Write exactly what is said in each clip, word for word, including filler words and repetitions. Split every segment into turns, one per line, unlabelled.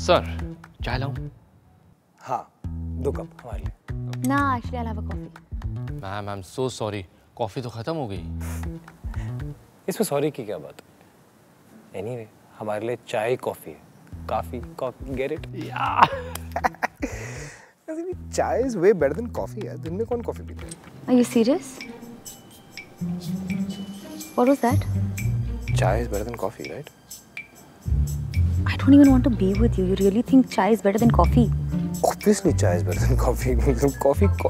Sir, चाय लाऊं?
हाँ, दो कप हमारे लिए।
ना, actually I'll have a coffee.
Ma'am, I'm so sorry. Coffee तो खत्म हो गई।
इसमें सॉरी की क्या बात है? Anyway, हमारे लिए चाय कॉफी है। काफी, कॉफी, get it?
Yeah.
चाय is way better than coffee यार। दिन में कौन कॉफी पीता है?
Are you serious? What was that?
Chai is better than coffee, right?
I don't even want to be with you. You really think chai is better than coffee?
Obviously, chai is better than coffee. coffee. Co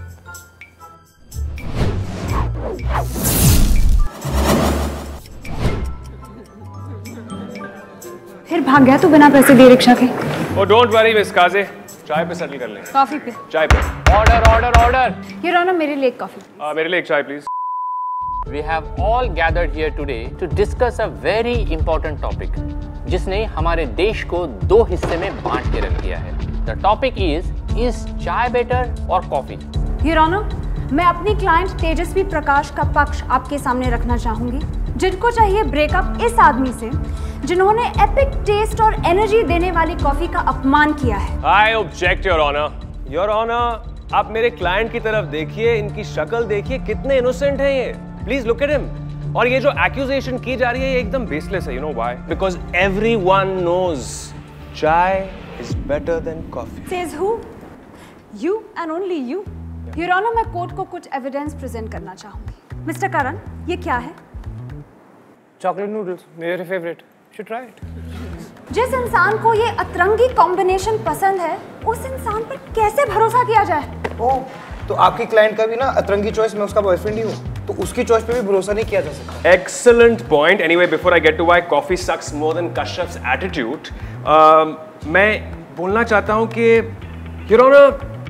फिर भाग गया तू बिना पैसे दिए rickshaw के।
Oh, don't worry, miss काजे। चाय पे सेटल कर लेंगे।
कॉफी पे।
चाय पे।
Order, order, order.
ये रहा ना मेरे लिए एक कॉफी।
uh, मेरे लिए एक चाय please.
We have all gathered here today to discuss a very important topic, जिसने हमारे देश को दो हिस्से में बांट के रख दिया है। The topic is is चाय better or coffee?
Your Honor, मैं अपनी क्लाइंट तेजस्वी प्रकाश का पक्ष आपके सामने रखना चाहूंगी, जिनको चाहिए ब्रेकअप इस आदमी से, जिन्होंने एपिक टेस्ट और एनर्जी देने वाली कॉफी का अपमान किया है।
I object, Your Honor. Your Honor, आप मेरे क्लाइंट की तरफ देखिए, इनकी शक्ल देखिए, कितने इनोसेंट हैं ये। Please look at him. और ये जो एक्यूजेशन की जा रही है ये एकदम बेसलेस है। You know why? Because everyone knows chai is better than coffee.
Says who? You and only you. Your Honor, मैं कोर्ट को कुछ एविडेंस प्रेजेंट करना चाहूंगी। मिस्टर करण, ये क्या है?
चॉकलेट नूडल्स, मेरे फेवरेट। Should try it.
जिस इंसान को ये अतरंगी कॉम्बिनेशन पसंद है, उस इंसान पर कैसे भरोसा किया जाए?
ओह, तो आपकी क्लाइंट का भी ना अतरंगी चॉइस, मैं उसका बॉयफ्रेंड ही हूँ, तो उसकी चॉइस पे भी भरोसा नहीं किया जा सकता।
Excellent point. Anyway, before I get to why coffee sucks more than Kashyap's attitude, uh, मैं बोलना चाहता हूँ कि Your Honor,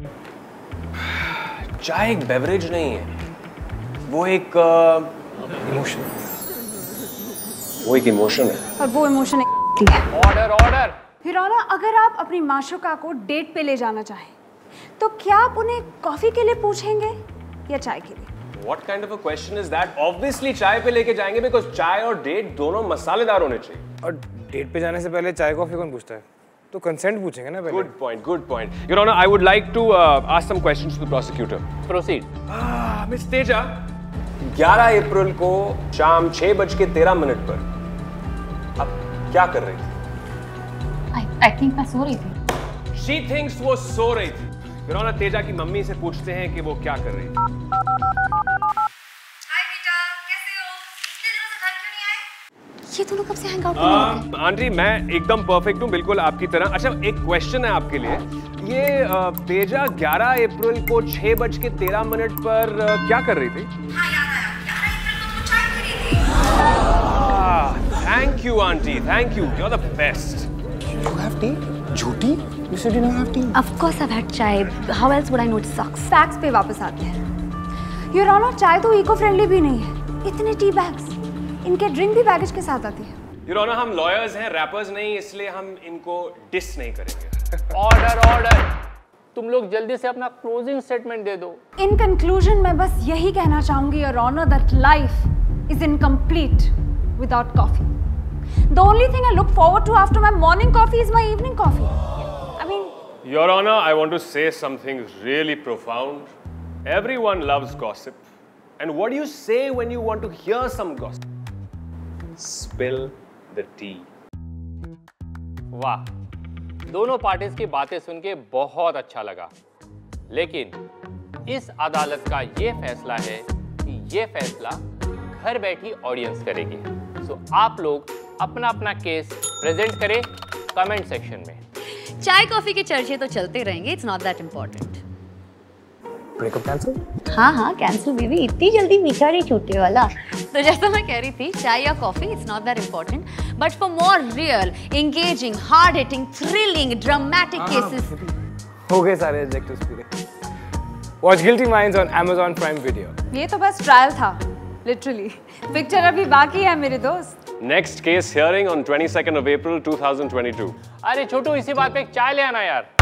चाय एक बेवरेज नहीं है, वो एक इमोशन uh, वो एक इमोशन है।
और वो इमोशन है।
Order, order.
Your Honor, अगर आप अपनी माशूका को डेट पे ले जाना चाहें, तो क्या आप उन्हें कॉफी के लिए पूछेंगे या चाय के लिए?
What kind of a question is that? Obviously चाय पे लेके जाएंगे because चाय और डेट दोनों मसालेदार होने चाहिए।
और डेट पे जाने से पहले चाय कॉफी कौन पूछता है? तो कंसेंट पूछेंगे ना पहले।
Good point, good point. Your Honor, I would like to uh, ask some questions to the prosecutor.
Proceed.
Ah, Miss Teja, ग्यारह अप्रैल को शाम छह बज के तेरह मिनट पर आप क्या कर रही थी?
I, I think मैं सो रही थी।
She thinks वो सो रही थी। Your Honor, तेजा की मम्मी से पूछते हैं कि वो क्या कर रही थी।
हाय बेटा, कैसे हो? इतने दिनों से घर क्यों नहीं आए?
ये दोनों कब से हैंग आउट करने लगे?
आंटी, मैं एकदम परफेक्ट हूँ, बिल्कुल आपकी तरह। अच्छा, एक क्वेश्चन है आपके लिए। ये uh, तेजा ग्यारह अप्रैल को छह बज के तेरह मिनट पर uh, क्या कर रही थी?
हाँ याद आया, ग्यारह अप्रैल को तुम चाय पी रही थी।
Thank you, auntie. Thank you. You're the best.
You have tea? झूठी? You said you don't have tea.
Of course I've had chai. How else would I know it sucks?
Facts पे वापस आते हैं। Your Honor, चाय तो eco friendly भी नहीं है। इतने टी बैग्स, इनके ड्रिंक भी बैगेज के साथ आती है।
Your Honor, हम लॉयर्स हैं, रैपर्स नहीं, इसलिए हम इनको डिस नहीं करेंगे।
Order, order. तुम लोग जल्दी से अपना क्लोजिंग स्टेटमेंट दे दो।
In conclusion, मैं बस यही कहना चाहूंगी, Your Honor, that life is incomplete without coffee. The only thing I look forward to after my morning coffee is my evening coffee. I mean,
Your Honor, I want to say something really profound. Everyone loves gossip. And what do you say when you want to hear some gossip? Spill the tea.
वाह, दोनों parties की बातें सुन के बहुत अच्छा लगा, लेकिन इस अदालत का ये फैसला है कि ये फैसला घर बैठी ऑडियंस करेगी। सो आप लोग अपना अपना केस प्रेजेंट करें कमेंट सेक्शन में।
चाय कॉफी के चर्चे तो चलते रहेंगे, it's not that important.
Breakup cancel?
हाँ हाँ कैंसिल बेबी, इतनी जल्दी मीठा नहीं छूटने वाला। तो जैसा मैं कह रही थी, चाय या coffee it's not that important, but for more real, engaging, hard hitting, thrilling, dramatic cases.
हो गए सारे एडजेक्टिव्स पूरे। Watch guilty minds on Amazon Prime Video।
ये तो बस ट्रायल था, लिटरली। पिक्चर अभी बाकी है मेरे दोस्त।
Next case hearing on twenty-second of April two thousand twenty-two.
अरे छोटू, इसी बात पे एक चाय ले आना यार।